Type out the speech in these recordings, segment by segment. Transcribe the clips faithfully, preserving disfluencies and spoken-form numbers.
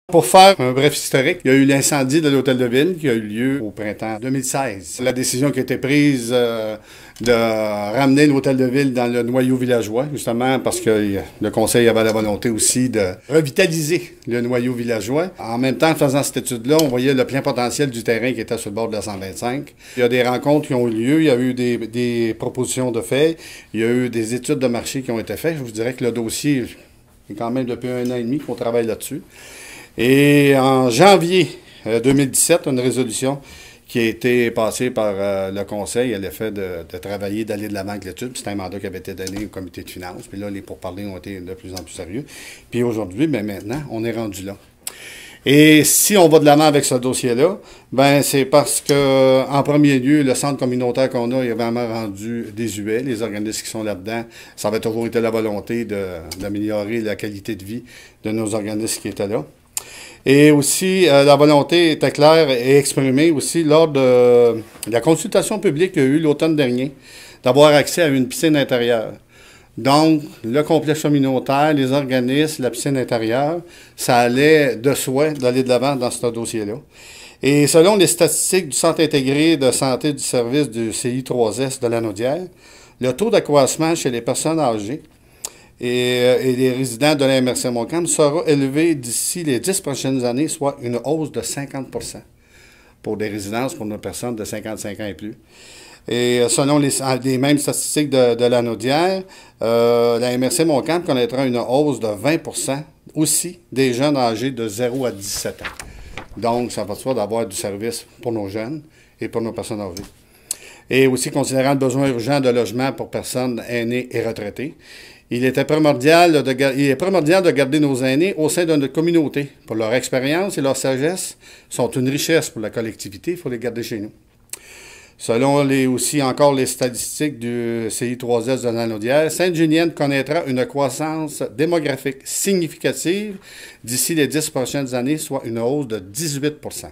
Pour faire un bref historique, il y a eu l'incendie de l'Hôtel de Ville qui a eu lieu au printemps deux mille seize. La décision qui a été prise euh, de ramener l'Hôtel de Ville dans le noyau villageois, justement parce que le conseil avait la volonté aussi de revitaliser le noyau villageois. En même temps, en faisant cette étude-là, on voyait le plein potentiel du terrain qui était sur le bord de la cent vingt-cinq. Il y a des rencontres qui ont eu lieu, il y a eu des, des propositions de fait, il y a eu des études de marché qui ont été faites. Je vous dirais que le dossier est quand même depuis un an et demi qu'on travaille là-dessus. Et en janvier deux mille dix-sept, une résolution qui a été passée par euh, le Conseil à l'effet de, de travailler, d'aller de l'avant avec l'étude. C'est un mandat qui avait été donné au comité de finances. Puis là, les pourparlers ont été de plus en plus sérieux. Puis aujourd'hui, bien maintenant, on est rendu là. Et si on va de l'avant avec ce dossier-là, ben c'est parce que, en premier lieu, le centre communautaire qu'on a est vraiment rendu désuet. Les organismes qui sont là-dedans, ça avait toujours été la volonté d'améliorer la qualité de vie de nos organismes qui étaient là. Et aussi, euh, la volonté était claire et exprimée aussi lors de la consultation publique qu'il y a eu l'automne dernier, d'avoir accès à une piscine intérieure. Donc, le complexe communautaire, les organismes, la piscine intérieure, ça allait de soi d'aller de l'avant dans ce dossier-là. Et selon les statistiques du Centre intégré de santé du service du C I trois S de Lanaudière, le taux d'accroissement chez les personnes âgées Et, et les résidents de la M R C Montcalm sera élevé d'ici les dix prochaines années, soit une hausse de cinquante pour cent pour des résidences pour nos personnes de cinquante-cinq ans et plus. Et selon les, les mêmes statistiques de, de Lanaudière, euh, la M R C Montcalm connaîtra une hausse de vingt pour cent aussi des jeunes âgés de zéro à dix-sept ans. Donc, ça va de soi d'avoir du service pour nos jeunes et pour nos personnes âgées. Et aussi, considérant le besoin urgent de logement pour personnes aînées et retraitées, Il, était primordial de, il est primordial de garder nos aînés au sein de notre communauté. Pour leur expérience et leur sagesse, sont une richesse pour la collectivité, il faut les garder chez nous. Selon les, aussi encore les statistiques du C I trois S de Lanaudière, Sainte-Julienne connaîtra une croissance démographique significative d'ici les dix prochaines années, soit une hausse de dix-huit pour cent.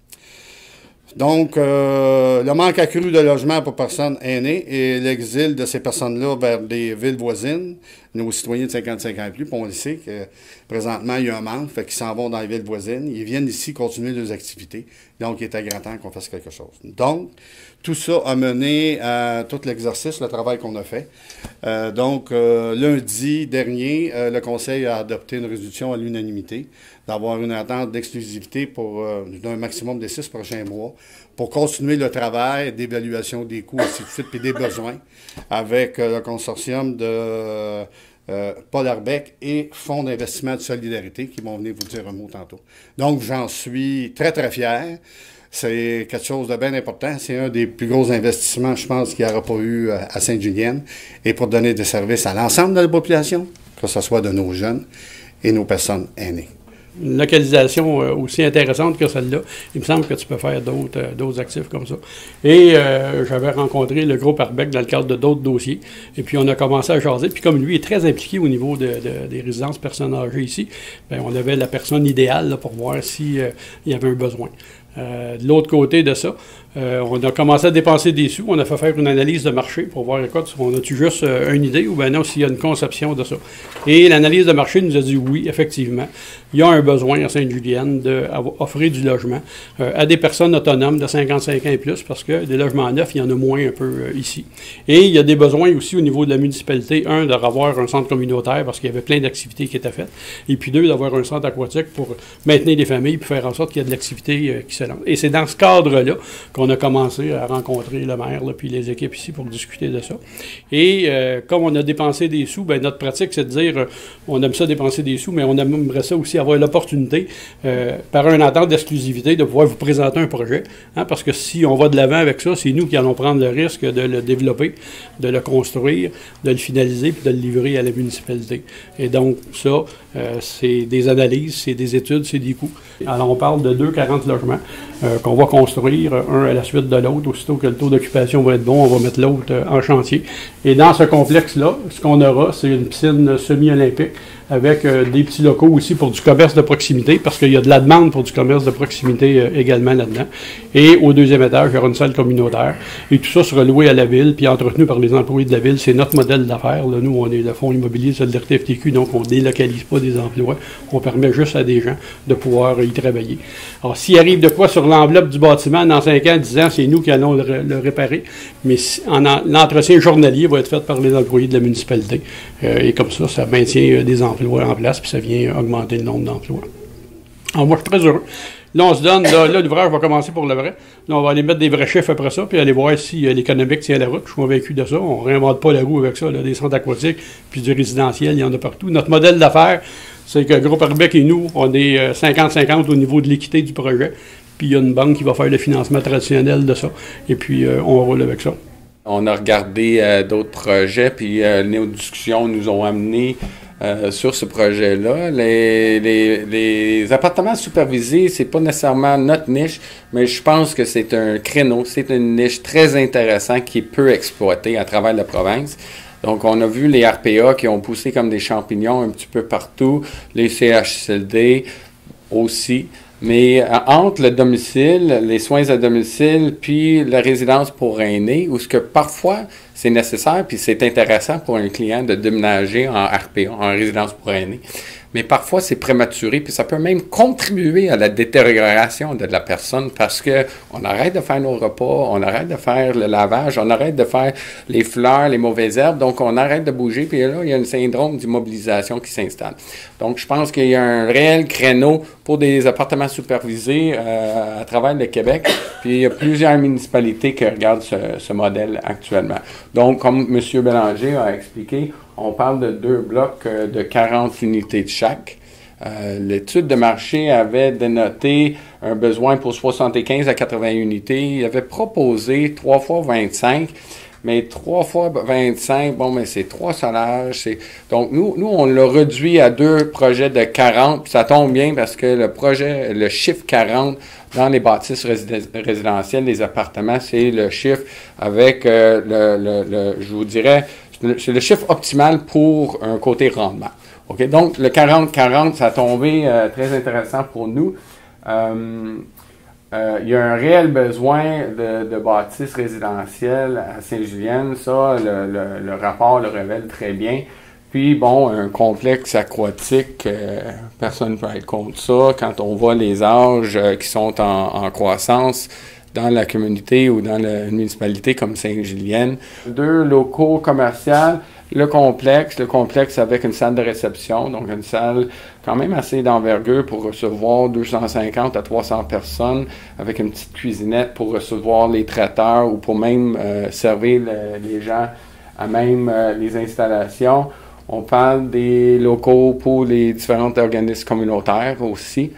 Donc, euh, le manque accru de logements pour personnes aînées et l'exil de ces personnes-là vers des villes voisines, nos citoyens de cinquante-cinq ans et plus, puis on le sait que présentement, il y a un manque, fait qu'ils s'en vont dans les villes voisines, ils viennent ici continuer leurs activités, donc il est à grand temps qu'on fasse quelque chose. Donc, tout ça a mené à tout l'exercice, le travail qu'on a fait. Euh, donc, euh, lundi dernier, euh, le Conseil a adopté une résolution à l'unanimité d'avoir une attente d'exclusivité pour euh, un maximum des six prochains mois pour continuer le travail d'évaluation des coûts, ainsi de suite, puis des besoins avec euh, le consortium de euh, euh, Paul Arbeck et Fonds d'investissement de solidarité qui vont venir vous dire un mot tantôt. Donc, j'en suis très, très fier. C'est quelque chose de bien important. C'est un des plus gros investissements, je pense, qu'il n'y aura pas eu à Sainte-Julienne. Et pour donner des services à l'ensemble de la population, que ce soit de nos jeunes et nos personnes aînées. Une localisation aussi intéressante que celle-là. Il me semble que tu peux faire d'autres euh, d'autres actifs comme ça. Et euh, j'avais rencontré le groupe Arbeck dans le cadre de d'autres dossiers. Et puis, on a commencé à jaser. Puis, comme lui est très impliqué au niveau de, de, des résidences personnes âgées ici, bien, on avait la personne idéale là, pour voir s'il euh, y avait un besoin. Euh, de l'autre côté de ça, euh, on a commencé à dépenser des sous. On a fait faire une analyse de marché pour voir, écoute, on a-tu juste euh, une idée ou bien non, s'il y a une conception de ça. Et l'analyse de marché nous a dit oui, effectivement, il y a un besoin à Sainte-Julienne d'offrir du logement euh, à des personnes autonomes de cinquante-cinq ans et plus, parce que des logements neufs, il y en a moins un peu euh, ici. Et il y a des besoins aussi au niveau de la municipalité, un, d'avoir un centre communautaire, parce qu'il y avait plein d'activités qui étaient faites, et puis deux, d'avoir un centre aquatique pour maintenir les familles, puis faire en sorte qu'il y ait de l'activité euh, qui se lance. Et c'est dans ce cadre-là qu'on a commencé à rencontrer le maire, là, puis les équipes ici pour discuter de ça. Et euh, comme on a dépensé des sous, bien, notre pratique, c'est de dire, euh, on aime ça dépenser des sous, mais on aimerait ça aussi avoir l'opportunité, euh, par un entente d'exclusivité, de pouvoir vous présenter un projet. Hein, parce que si on va de l'avant avec ça, c'est nous qui allons prendre le risque de le développer, de le construire, de le finaliser, puis de le livrer à la municipalité. Et donc, ça, euh, c'est des analyses, c'est des études, c'est des coûts. Alors, on parle de deux cent quarante logements euh, qu'on va construire, un à la suite de l'autre. Aussitôt que le taux d'occupation va être bon, on va mettre l'autre euh, en chantier. Et dans ce complexe-là, ce qu'on aura, c'est une piscine semi-olympique avec euh, des petits locaux aussi pour du commerce de proximité, parce qu'il y a de la demande pour du commerce de proximité euh, également là-dedans. Et au deuxième étage, il y aura une salle communautaire. Et tout ça sera loué à la ville, puis entretenu par les employés de la ville. C'est notre modèle d'affaires. Nous, on est le Fonds immobilier de solidarité F T Q, donc on ne délocalise pas des emplois. On permet juste à des gens de pouvoir y travailler. Alors, s'il arrive de quoi sur l'enveloppe du bâtiment, dans cinq ans, dix ans, c'est nous qui allons le, le réparer. Mais si, en, en, l'entretien journalier va être fait par les employés de la municipalité. Euh, et comme ça, ça maintient des emplois en place, puis ça vient augmenter le nombre d'emplois. Alors, moi, je suis très heureux. Là, on se donne, là, là l'ouvrage va commencer pour le vrai. Là, on va aller mettre des vrais chiffres après ça, puis aller voir si euh, l'économique tient la route. Je suis convaincu de ça. On ne réinvente pas la roue avec ça. Là, des centres aquatiques, puis du résidentiel, il y en a partout. Notre modèle d'affaires, c'est que Groupe Arbec et nous, on est cinquante cinquante au niveau de l'équité du projet. Puis il y a une banque qui va faire le financement traditionnel de ça. Et puis, euh, on roule avec ça. On a regardé euh, d'autres projets, puis euh, nos discussions nous ont amenés euh, sur ce projet-là. Les, les, les appartements supervisés, c'est pas nécessairement notre niche, mais je pense que c'est un créneau, c'est une niche très intéressante qui est peu exploitée à travers la province. Donc, on a vu les R P A qui ont poussé comme des champignons un petit peu partout, les C H C L D aussi. Mais euh, entre le domicile, les soins à domicile, puis la résidence pour aînés, où ce que parfois c'est nécessaire, puis c'est intéressant pour un client de déménager en R P A, en résidence pour aînés. Mais parfois c'est prématuré, puis ça peut même contribuer à la détérioration de la personne parce que on arrête de faire nos repas, on arrête de faire le lavage, on arrête de faire les fleurs, les mauvaises herbes, donc on arrête de bouger, puis là il y a un syndrome d'immobilisation qui s'installe. Donc je pense qu'il y a un réel créneau pour des appartements supervisés euh, à travers le Québec, puis il y a plusieurs municipalités qui regardent ce, ce modèle actuellement. Donc comme M. Bélanger a expliqué, on parle de deux blocs euh, de quarante unités de chaque. Euh, l'étude de marché avait dénoté un besoin pour soixante-quinze à quatre-vingts unités. Il avait proposé trois fois vingt-cinq, mais trois fois vingt-cinq, bon, mais c'est trois solages. C'est... Donc, nous, nous, on l'a réduit à deux projets de quarante. Puis ça tombe bien parce que le projet, le chiffre quarante dans les bâtisses résid- résidentielles, les appartements, c'est le chiffre avec, euh, le, le, le, je vous dirais, c'est le chiffre optimal pour un côté rendement. Okay? Donc, le quarante quarante, ça a tombé euh, très intéressant pour nous. Euh, euh, il y a un réel besoin de, de bâtisses résidentielles à Sainte-Julienne. Ça, le, le, le rapport le révèle très bien. Puis, bon, un complexe aquatique, euh, personne ne peut être contre ça. Quand on voit les âges euh, qui sont en, en croissance, dans la communauté ou dans la municipalité comme Sainte-Julienne. Deux locaux commerciaux, le complexe, le complexe avec une salle de réception, donc une salle quand même assez d'envergure pour recevoir deux cent cinquante à trois cents personnes, avec une petite cuisinette pour recevoir les traiteurs ou pour même euh, servir le, les gens à même euh, les installations. On parle des locaux pour les différents organismes communautaires aussi.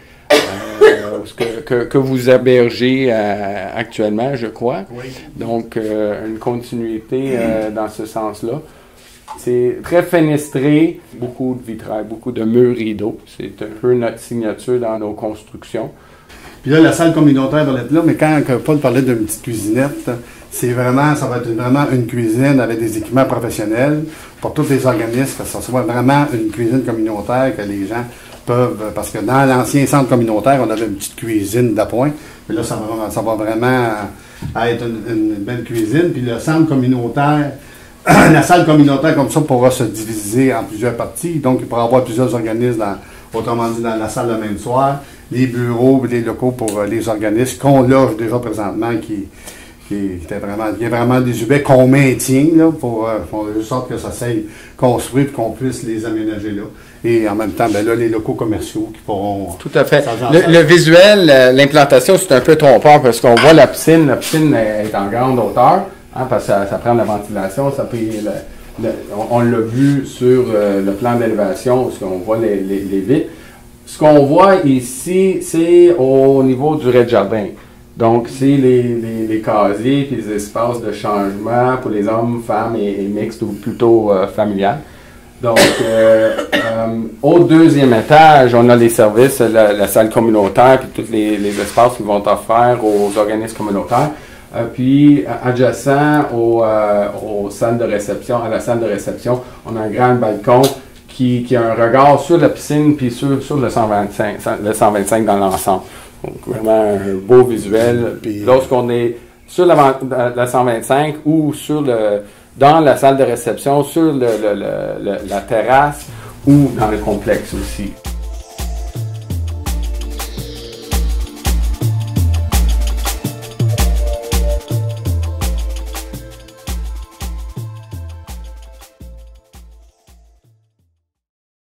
Euh, que, que, que vous hébergez euh, actuellement, je crois. Oui. Donc, euh, une continuité euh, dans ce sens-là. C'est très fenestré, beaucoup de vitrail, beaucoup de murs rideaux. C'est un peu notre signature dans nos constructions. Puis là, la salle communautaire va être là, mais quand Paul parlait d'une petite cuisinette, c'est vraiment, ça va être vraiment une cuisine avec des équipements professionnels pour tous les organismes, que ça soit vraiment une cuisine communautaire que les gens peuvent, parce que dans l'ancien centre communautaire, on avait une petite cuisine d'appoint, mais là, ça va, ça va vraiment être une, une belle cuisine. Puis le centre communautaire, la salle communautaire comme ça pourra se diviser en plusieurs parties, donc il pourra y avoir plusieurs organismes, dans, autrement dit, dans la salle le même soir, les bureaux, les locaux pour les organismes qu'on loge déjà présentement, qui, qui, qui, était vraiment, qui est vraiment des U B E qu'on maintient, là, pour, pour de sorte que ça s'aille construire et qu'on puisse les aménager là. Et en même temps, ben là, les locaux commerciaux qui pourront... Tout à fait. Le, le visuel, l'implantation, c'est un peu trompeur parce qu'on voit la piscine. La piscine est en grande hauteur, hein, parce que ça, ça prend de la ventilation. Ça peut, le, le, on on l'a vu sur euh, le plan d'élévation, où on voit les, les, les vitres. Ce qu'on voit ici, c'est au niveau du rez-de-jardin. Donc, c'est les, les, les casiers et les espaces de changement pour les hommes, femmes et, et mixtes ou plutôt euh, familiales. Donc, euh, euh, au deuxième étage, on a les services, la, la salle communautaire, puis tous les, les espaces qui vont offrir aux organismes communautaires. Euh, puis, adjacent au, euh, aux salles de réception, à la salle de réception, on a un grand balcon qui, qui a un regard sur la piscine puis sur, sur le cent vingt-cinq, le cent vingt-cinq dans l'ensemble. Donc, vraiment un beau visuel. Puis, lorsqu'on est sur la, la cent vingt-cinq ou sur le, dans la salle de réception, sur le, le, le, le, la terrasse ou dans le complexe aussi.